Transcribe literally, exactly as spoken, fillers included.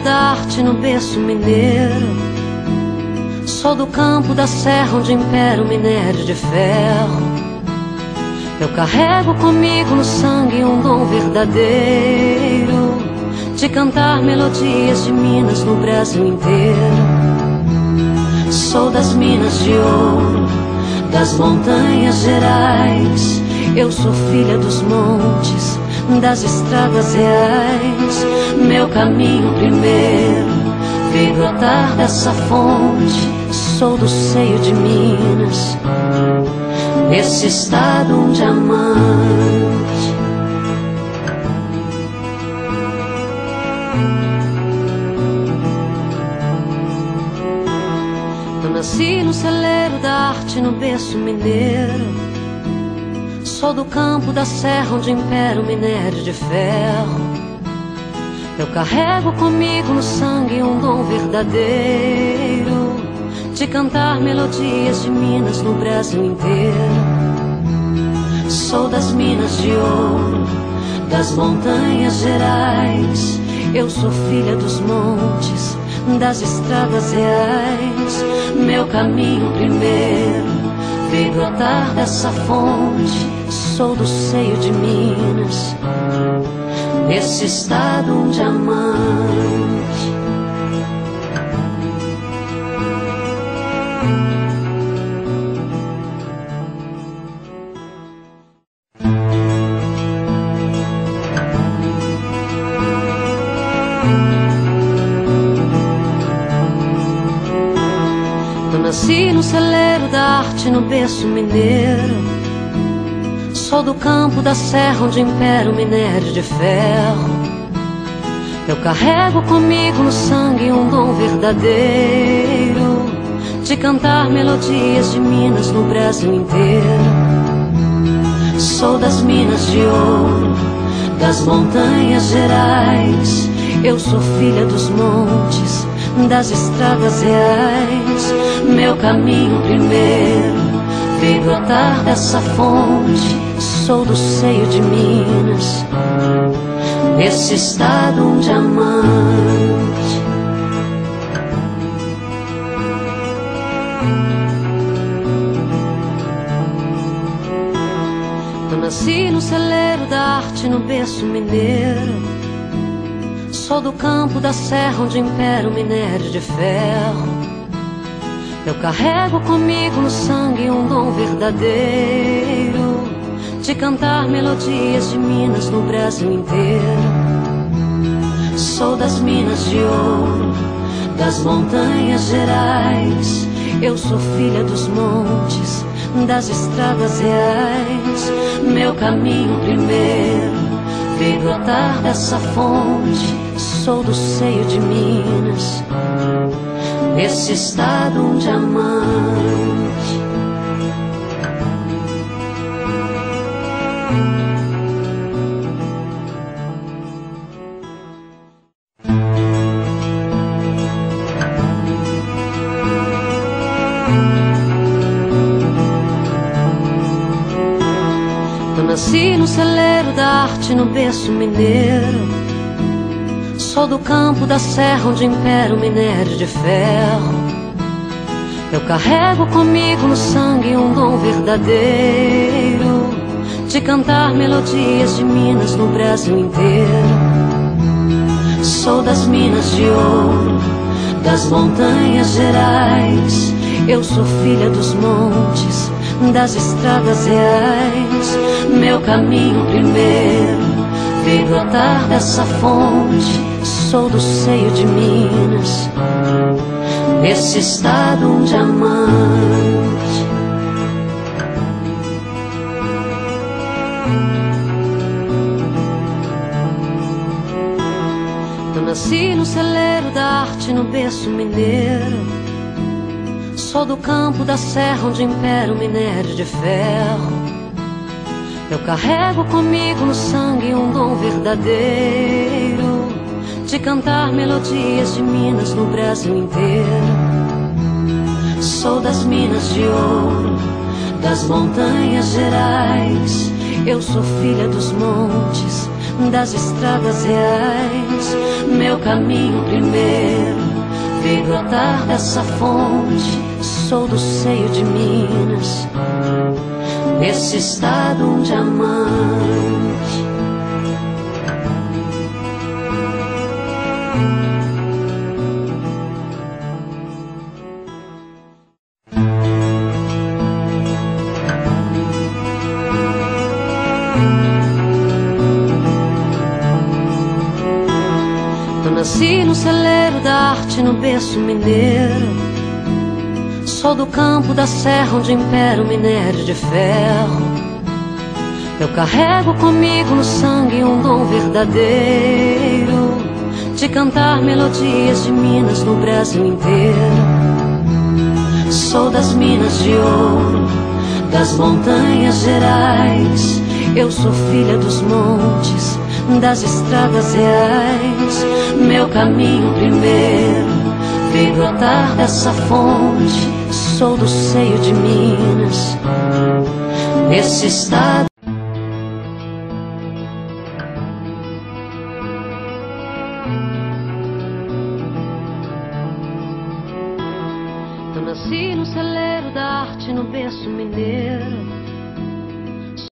da arte no berço mineiro. Sou do campo da serra onde impera o minério de ferro. Eu carrego comigo no sangue um dom verdadeiro de cantar melodias de Minas no Brasil inteiro. Sou das Minas de Ouro, das montanhas gerais. Eu sou filha dos montes, das estradas reais. Meu caminho primeiro vi brotar dessa fonte. Sou do seio de Minas, esse estado um diamante. Eu nasci no celeiro da arte no berço mineiro. Sou do campo da serra onde impera o minério de ferro. Eu carrego comigo no sangue um dom verdadeiro de cantar melodias de Minas no Brasil inteiro. Sou das Minas de Ouro, das montanhas gerais. Eu sou filha dos montes, das estradas reais. Meu caminho primeiro vi brotar dessa fonte. Sou do seio de Minas, esse estado um diamante. Eu nasci no celeiro da arte no berço mineiro. Sou do campo da serra onde impera o minério de ferro. Eu carrego comigo no sangue um dom verdadeiro de cantar melodias de Minas no Brasil inteiro. Sou das Minas de Ouro, das montanhas gerais. Eu sou filha dos montes, das estradas reais. Meu caminho primeiro vi brotar dessa fonte. Sou do seio de Minas, esse estado um diamante. Eu nasci no celeiro da arte no berço mineiro. Sou do campo da serra onde impera o minério de ferro. Eu carrego comigo no sangue um dom verdadeiro de cantar melodias de Minas no Brasil inteiro. Sou das Minas de Ouro, das montanhas gerais. Eu sou filha dos montes, das estradas reais. Meu caminho primeiro vi brotar dessa fonte. Sou do seio de Minas, esse estado um diamante. Eu nasci no celeiro da arte no berço mineiro. Sou do campo da serra onde impera o minério de ferro. Eu carrego comigo no sangue um dom verdadeiro de cantar melodias de Minas no Brasil inteiro. Sou das Minas de Ouro, das montanhas gerais. Eu sou filha dos montes, das estradas reais. Meu caminho primeiro vi brotar dessa fonte. Sou do seio de Minas, esse estado um diamante. Eu nasci no celeiro da arte no berço mineiro. Sou do campo da serra onde impera o minério de ferro. Eu carrego comigo no sangue um dom verdadeiro de cantar melodias de Minas no Brasil inteiro. Sou das Minas de Ouro, das montanhas gerais. Eu sou filha dos montes, das estradas reais. Meu caminho primeiro veio brotar dessa fonte. Sou do seio de Minas, desse estado um diamante. Eu nasci no celeiro da arte, no berço mineiro. Sou do campo da serra onde impera o minério de ferro. Eu carrego comigo no sangue um dom verdadeiro de cantar melodias de Minas no Brasil inteiro. Sou das Minas de Ouro, das montanhas gerais. Eu sou filha dos montes, das estradas reais. Meu caminho primeiro veio brotar dessa fonte. Sou do seio de Minas, desse estado. Eu nasci no celeiro da arte, no berço mineiro.